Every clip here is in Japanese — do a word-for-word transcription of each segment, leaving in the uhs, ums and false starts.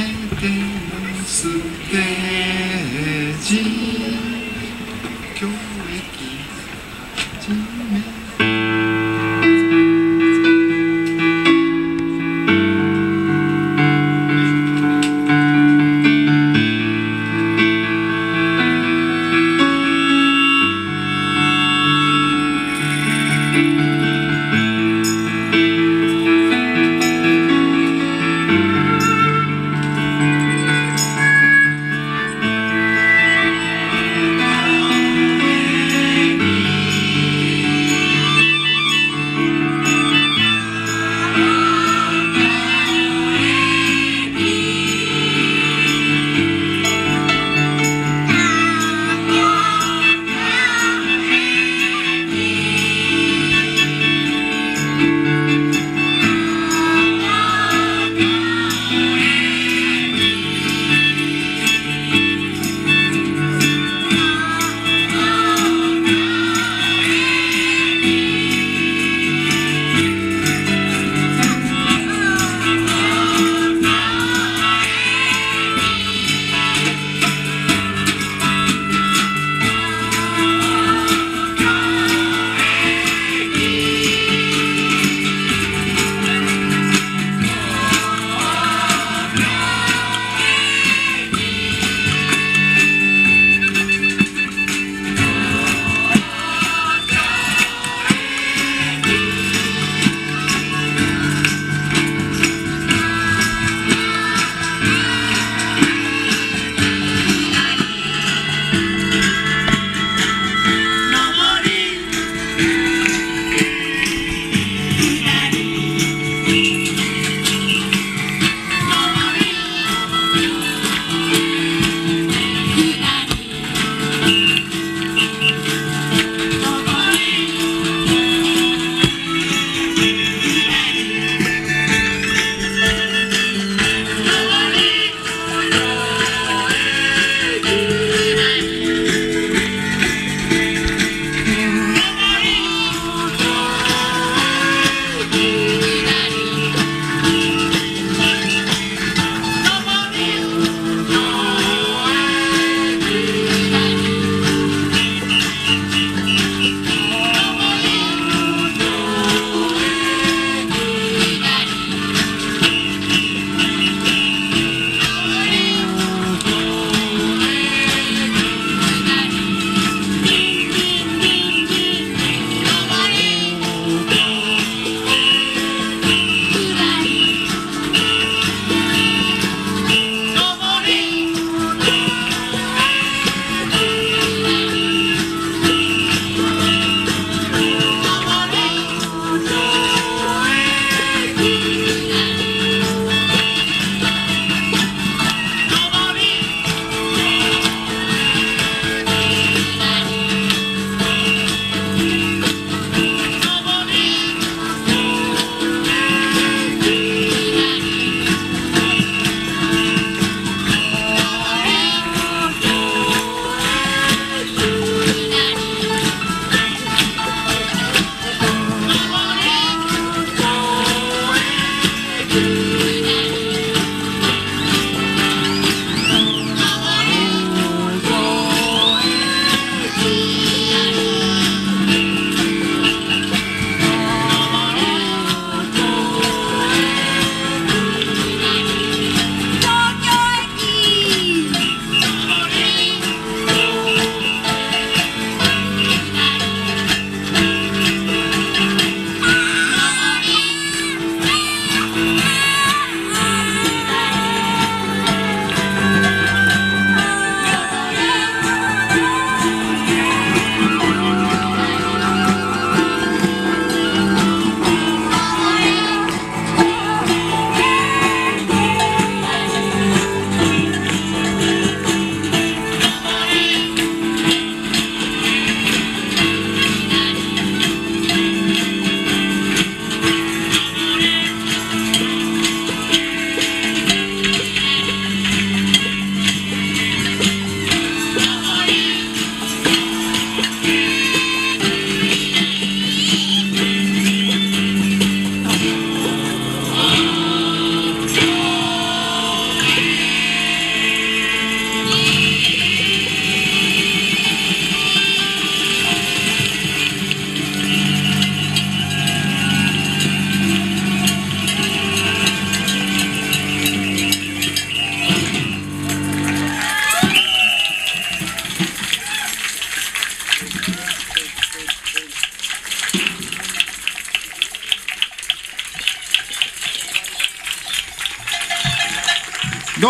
てのステージ教育始め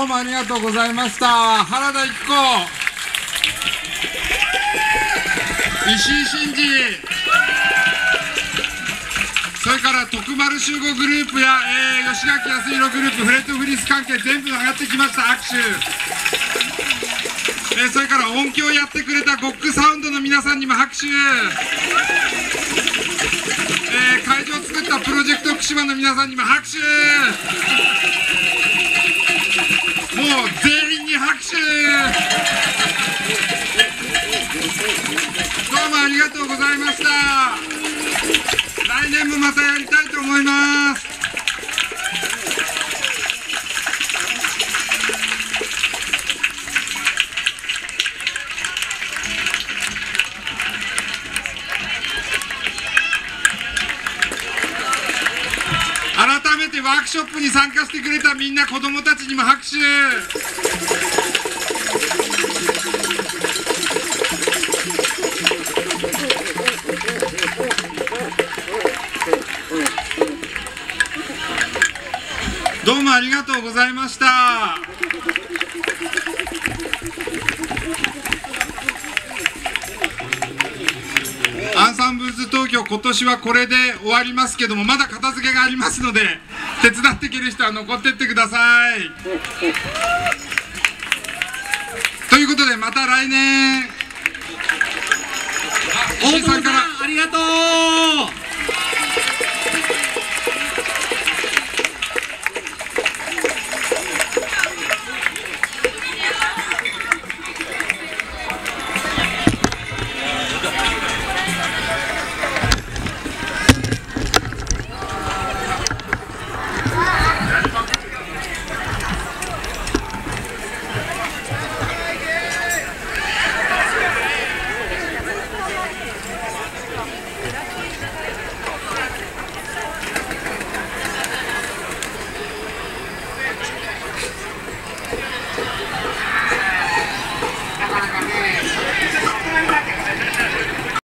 どうもありがとうございました。原田一子、石井真二、それから徳丸集合グループや、えー、吉垣康弘グループ、フレッドフリース関係全部上がってきました。握手、えー、それから音響やってくれたゴックサウンドの皆さんにも拍手、えー、会場を作ったプロジェクト福島の皆さんにも拍手、もう全員に拍手、どうもありがとうございました。来年もまたやりたいと思います。改めてワークショップに参加してくれたみんな、子どもたちにも拍手。どうもありがとうございました。アンサンブルズ東京、今年はこれで終わりますけども、まだ片付けがありますので、手伝っていける人は残ってってください。ということで、また来年。 大久保さん、ありがとう。